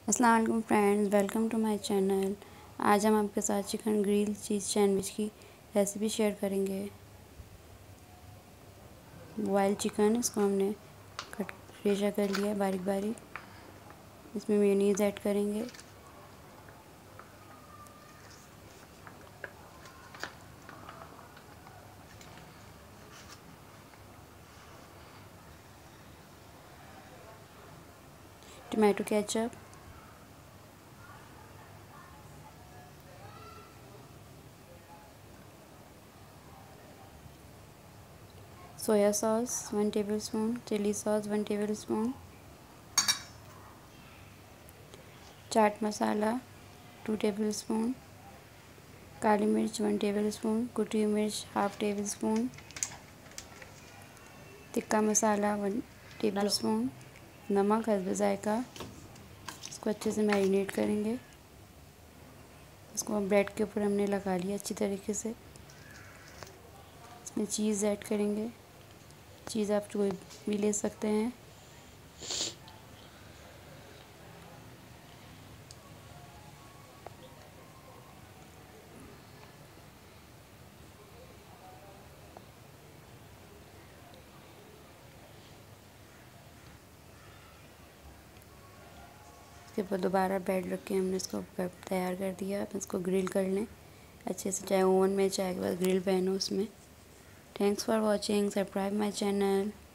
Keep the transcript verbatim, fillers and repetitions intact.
अस्सलाम वालेकुम friends, welcome to my channel. आज हम आपके साथ चिकन ग्रिल चीज़ सैंडविच की रेसिपी शेयर करेंगे। बॉयल चिकन, इसको हमने कट रेशा कर लिया है बारीक बारीक। इसमें मेयोनीज़ ऐड करेंगे। Tomato ketchup, soya sauce one tablespoon, chilli sauce one tablespoon, chaat masala two tablespoon, काली मिर्च वन टेबल स्पून, कुटी हुई मिर्च half tablespoon, tikka masala one tablespoon, नमक हस्ब जायका। इसको अच्छे से मैरिनेट करेंगे। इसको ब्रेड के ऊपर हमने लगा लिया अच्छी तरीके से। इसमें चीज़ ऐड करेंगे। चीज़ आप कोई भी ले सकते हैं। इसके ऊपर दोबारा ब्रेड रख के हमने इसको तैयार कर दिया। अब इसको ग्रिल कर लें अच्छे से, चाहे ओवन में चाहे ग्रिल पैन हो उसमें। Thanks for watching, subscribe my channel.